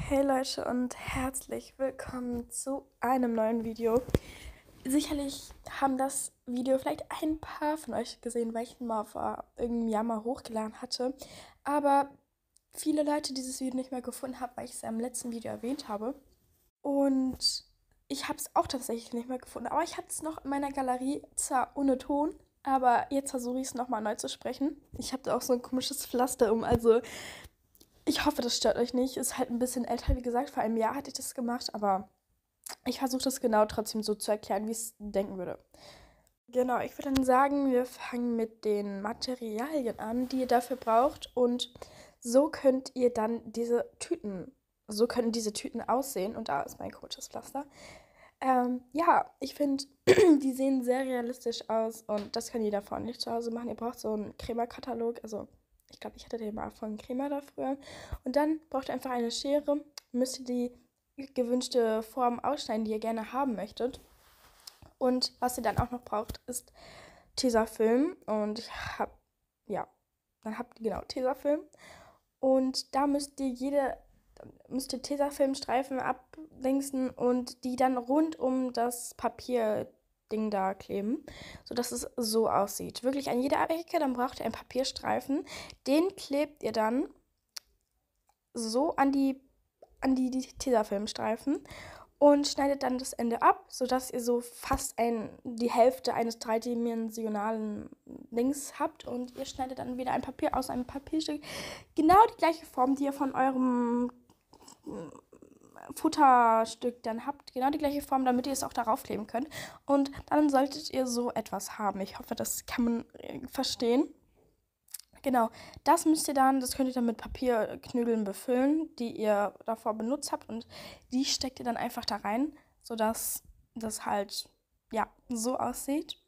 Hey Leute und herzlich willkommen zu einem neuen Video. Sicherlich haben das Video vielleicht ein paar von euch gesehen, weil ich ihn mal vor irgendeinem Jahr mal hochgeladen hatte. Aber viele Leute dieses Video nicht mehr gefunden haben, weil ich es ja im letzten Video erwähnt habe. Und ich habe es auch tatsächlich nicht mehr gefunden. Aber ich hatte es noch in meiner Galerie, zwar ohne Ton, aber jetzt versuche ich es nochmal neu zu sprechen. Ich habe da auch so ein komisches Pflaster um, also ich hoffe, das stört euch nicht. Ist halt ein bisschen älter, wie gesagt. Vor einem Jahr hatte ich das gemacht, aber ich versuche das genau trotzdem so zu erklären, wie ich es denken würde. Genau, ich würde dann sagen, wir fangen mit den Materialien an, die ihr dafür braucht. Und so könnt ihr dann so können diese Tüten aussehen. Und da ist mein komisches Pflaster. Ja, ich finde, die sehen sehr realistisch aus und das kann jeder von euch zu Hause machen. Ihr braucht so einen Crema-Katalog, also ich glaube, ich hatte den mal von Crema da früher. Und dann braucht ihr einfach eine Schere, müsst ihr die gewünschte Form ausschneiden, die ihr gerne haben möchtet. Und was ihr dann auch noch braucht, ist Tesafilm. Und dann habt ihr genau Tesafilm. Und da müsst ihr Tesafilmstreifen abdingsen und die dann rund um das Papierding da kleben, sodass es so aussieht. Wirklich an jeder Ecke, dann braucht ihr einen Papierstreifen. Den klebt ihr dann so an die Tesafilmstreifen und schneidet dann das Ende ab, sodass ihr so fast die Hälfte eines dreidimensionalen Dings habt und ihr schneidet dann wieder ein Papier aus einem Papierstück. Genau die gleiche Form, die ihr von eurem Futterstück dann habt, genau die gleiche Form, damit ihr es auch darauf kleben könnt. Und dann solltet ihr so etwas haben. Ich hoffe, das kann man verstehen. Genau, das könnt ihr dann mit Papierknödeln befüllen, die ihr davor benutzt habt und die steckt ihr dann einfach da rein, sodass das halt, ja, so aussieht.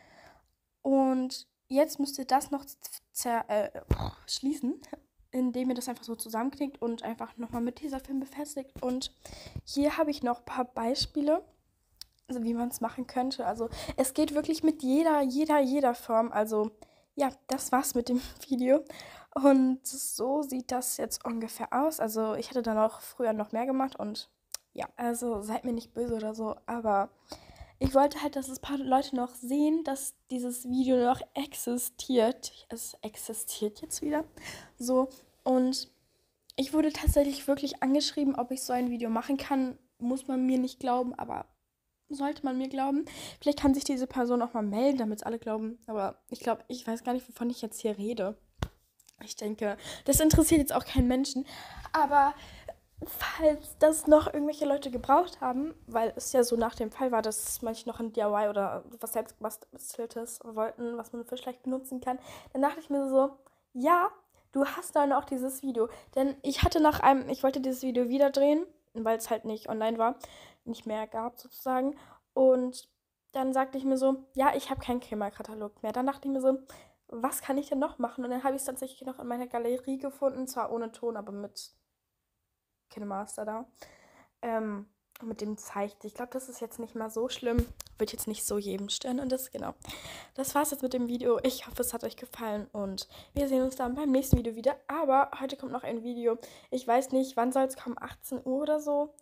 Und jetzt müsst ihr das noch schließen, indem ihr das einfach so zusammenknickt und einfach nochmal mit Tesafilm befestigt. Und hier habe ich noch ein paar Beispiele, also wie man es machen könnte. Also es geht wirklich mit jeder Form. Also ja, das war's mit dem Video. Und so sieht das jetzt ungefähr aus. Also ich hätte dann auch früher noch mehr gemacht und ja, also seid mir nicht böse oder so, aber ich wollte halt, dass ein paar Leute noch sehen, dass dieses Video noch existiert. Es existiert jetzt wieder. So, und ich wurde tatsächlich wirklich angeschrieben, ob ich so ein Video machen kann. Muss man mir nicht glauben, aber sollte man mir glauben. Vielleicht kann sich diese Person auch mal melden, damit es alle glauben. Aber ich weiß gar nicht, wovon ich jetzt hier rede. Ich denke, das interessiert jetzt auch keinen Menschen. Aber falls das noch irgendwelche Leute gebraucht haben, weil es ja so nach dem Fall war, dass manche noch ein DIY oder was selbstgebasteltes wollten, was man vielleicht benutzen kann, dann dachte ich mir so, ja, du hast dann auch dieses Video. Denn ich wollte dieses Video wieder drehen, weil es halt nicht online war, nicht mehr gab sozusagen. Und dann sagte ich mir so, ja, ich habe keinen Crema-Katalog mehr. Dann dachte ich mir so, was kann ich denn noch machen? Und dann habe ich es tatsächlich noch in meiner Galerie gefunden, zwar ohne Ton, aber mit KineMaster da. Mit dem Zeichen. Ich glaube, das ist jetzt nicht mal so schlimm. Wird jetzt nicht so jedem stören. Und genau. Das war's jetzt mit dem Video. Ich hoffe, es hat euch gefallen. Und wir sehen uns dann beim nächsten Video wieder. Aber heute kommt noch ein Video. Ich weiß nicht, wann soll es kommen? 18 Uhr oder so?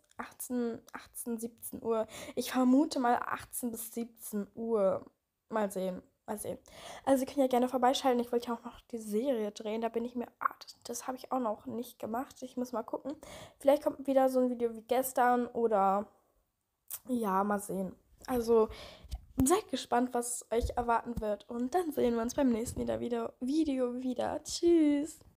17 Uhr. Ich vermute mal 18 bis 17 Uhr. Mal sehen. Mal sehen. Also, ihr könnt ja gerne vorbeischalten. Ich wollte ja auch noch die Serie drehen. Da bin ich mir. Das habe ich auch noch nicht gemacht. Ich muss mal gucken. Vielleicht kommt wieder so ein Video wie gestern oder. Ja, mal sehen. Also, seid gespannt, was euch erwarten wird. Und dann sehen wir uns beim nächsten Video wieder. Tschüss.